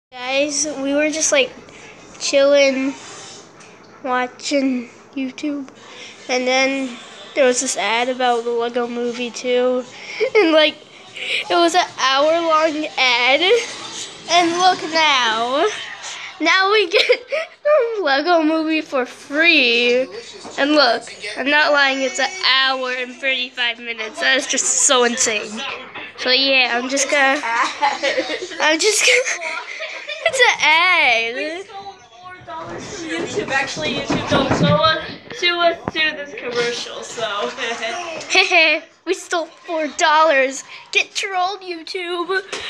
Guys, we were just like chilling, watching YouTube, and then there was this ad about the Lego Movie too, and like it was an hour-long ad, and look now we get the Lego Movie for free, and look, I'm not lying, it's an hour and 35 minutes. That is just so insane. So yeah, I'm just gonna. It's an ad. We stole $4 from YouTube. Actually, YouTube don't sue us to this commercial, so. We stole $4. Get trolled, YouTube.